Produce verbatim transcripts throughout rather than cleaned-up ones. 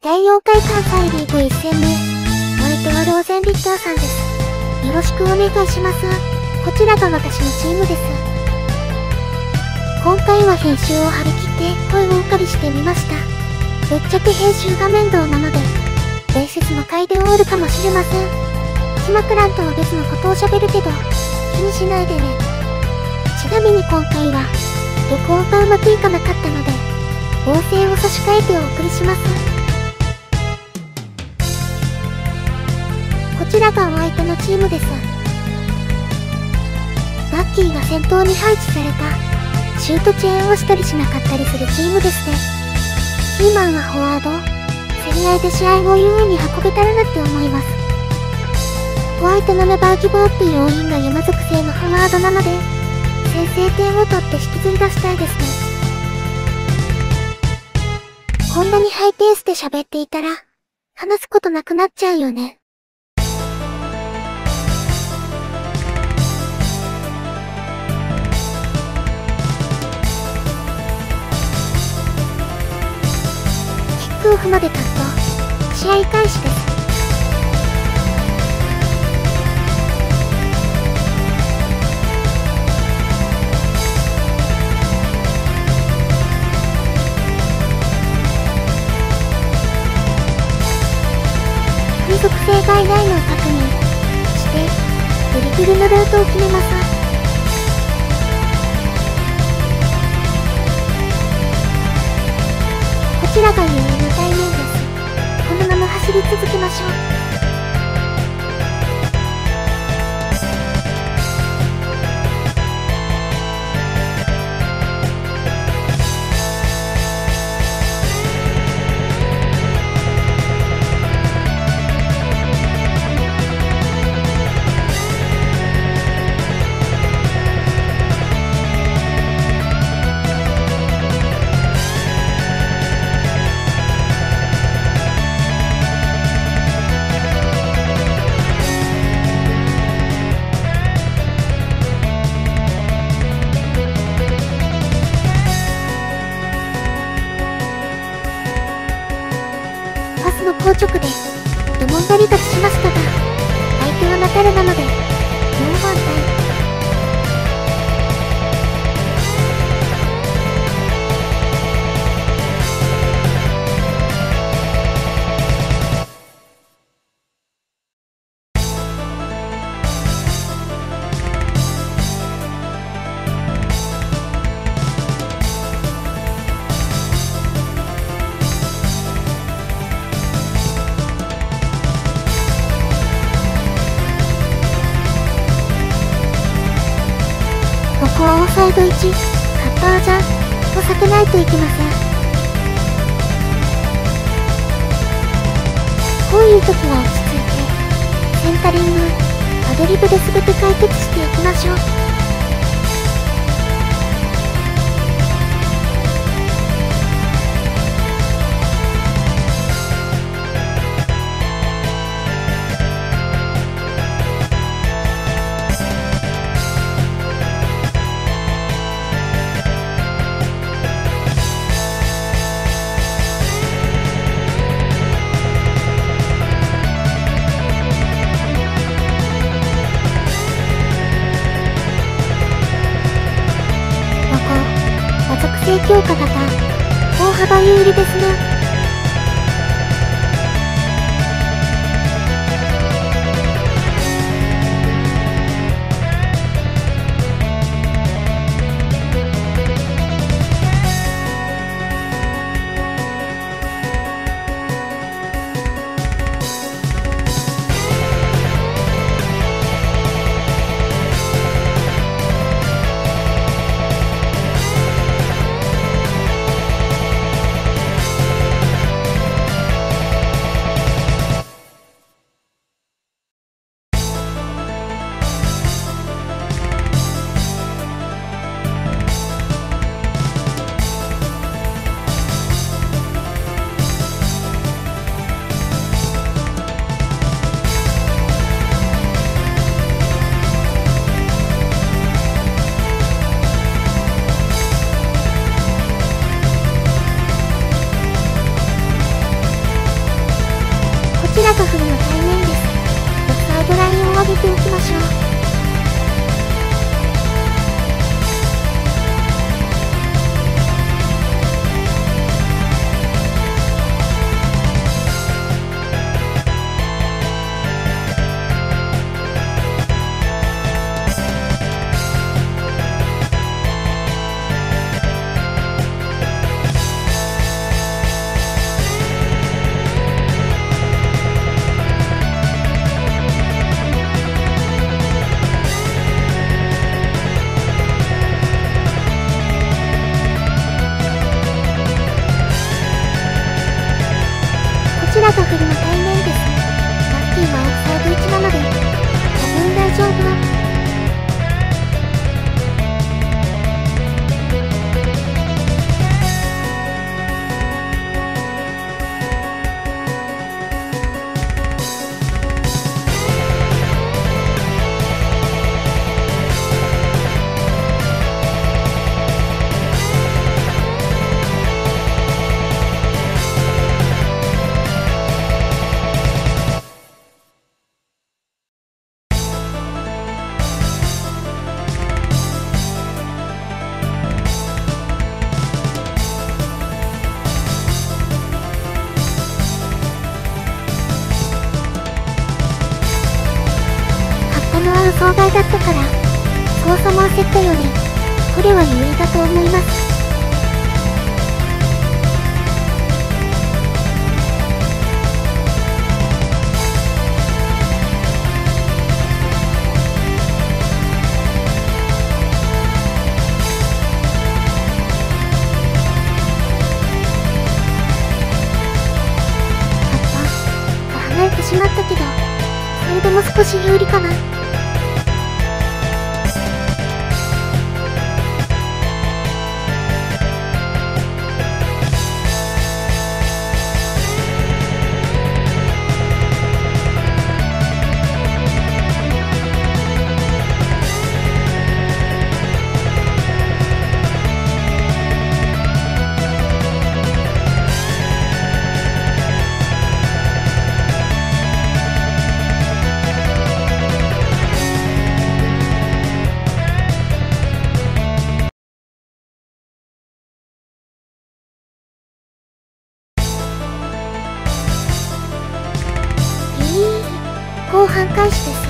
だいよんかい関西リーグいっ戦目。お相手はローゼンビッターさんです。よろしくお願いします。こちらが私のチームです。今回は編集を張り切って声をお借りしてみました。ぶっちゃけ編集が面倒なので、伝説の回で終わるかもしれません。島クランとは別のことを喋るけど、気にしないでね。ちなみに今回は、録音がうまくいかなかったので、音声を差し替えてお送りします。こちらがお相手のチームです。バッキーが先頭に配置された、シュートチェーンをしたりしなかったりするチームですね。キーマンはフォワード、競り合いで試合を優位に運べたらなって思います。お相手のネバーギブアップ要因が山属性のフォワードなので、先制点を取って引きずり出したいですね。こんなにハイペースで喋っていたら、話すことなくなっちゃうよね。キックオフまで経つと、試合開始です。風俗性がいないのを確認して、ドリブルのルートを決めます。こちらが有名な対面です。このまま走り続けましょう。パスの硬直で、ドモンダリ立ちしましたが、相手はナタルなので、ノーワンタイ。ここはオフサイドいち、カッタージャンを避けないといけません。こういう時は落ち着いて、センタリング、アドリブで全て解決していきましょう。強化型、大幅有利ですね。 ちらとフルの対面です。サイドラインを上げておきましょう。こちらとフルの対面です。ラッキーはオフサイドいちなので、多分大丈夫。障害だったから、操作も焦ったよね。これは有利だと思います。葉っぱが離れてしまったけど、それでも少し有利かな。後半開始です。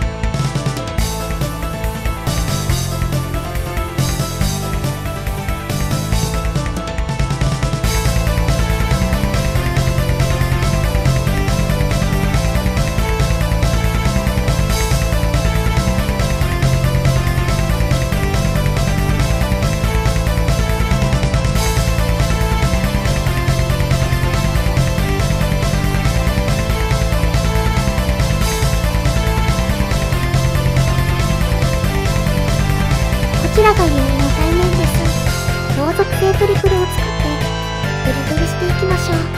こちらが有利の対面です。同属性トリプルを作ってドリブルしていきましょう。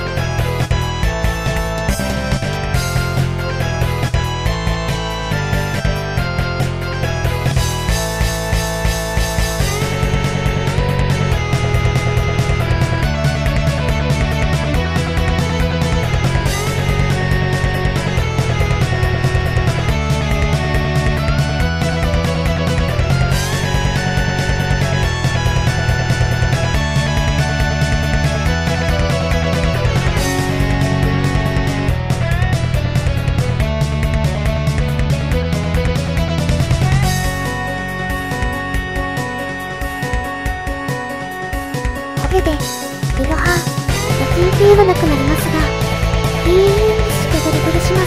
これでブロハラティーピーはなくなりますが、ピーしてドリブルします。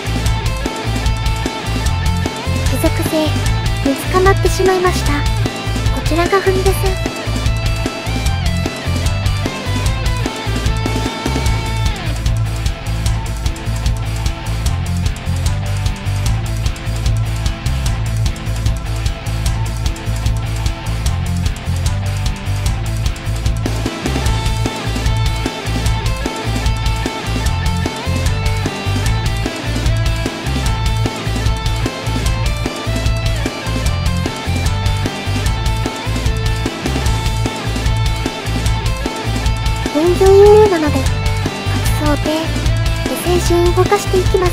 属性に捕まってしまいました。 ちらが踏みです。現状有利なので、各想定で選手を動かしていきます。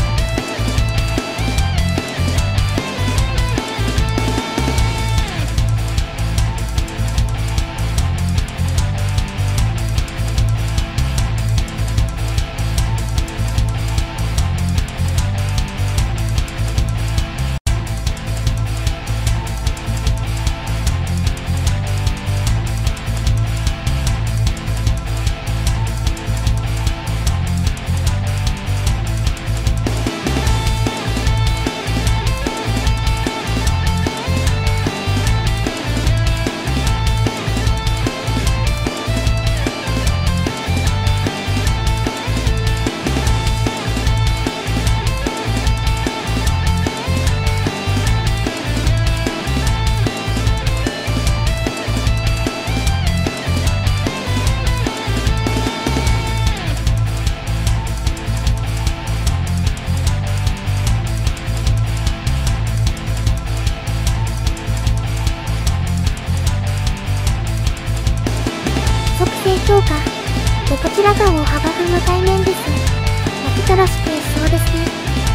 強化でこちらが大幅分の対面です。負けたらスペースそうですね。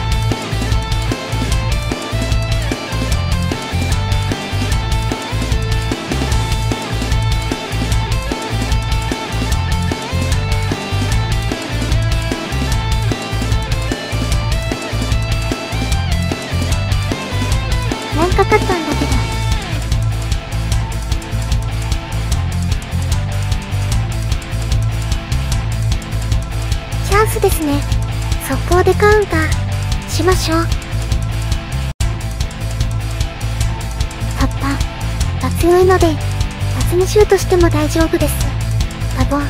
なんかかったんだけど。チャンスですね。速攻でカウンターしましょう。突破が強いので辰巳シュートしても大丈夫です。多分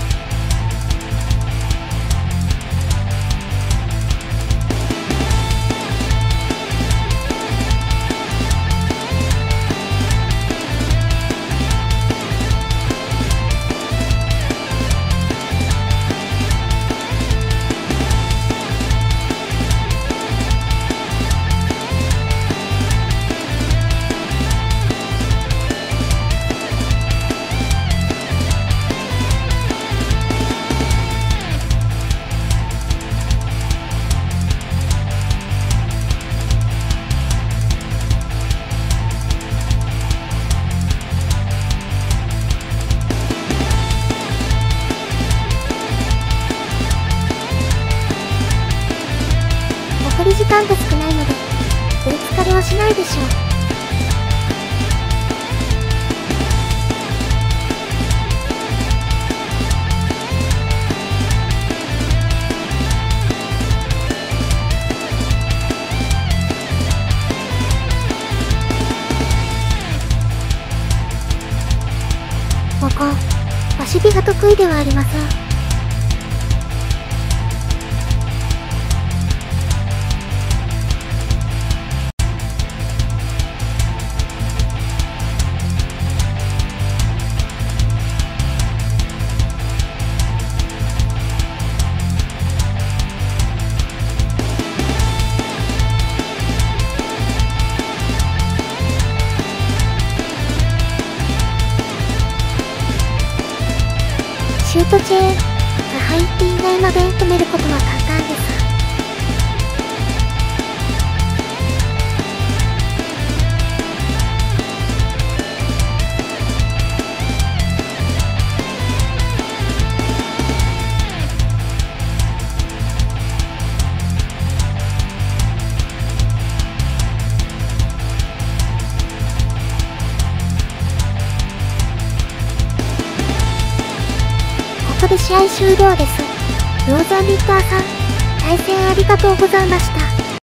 残り時間が少ないので追いつかれはしないでしょう。ここ守備が得意ではありません。シュートチェーンが入っていないので止めることは簡単です。ここで試合終了です。ローザンビッターさん、対戦ありがとうございました。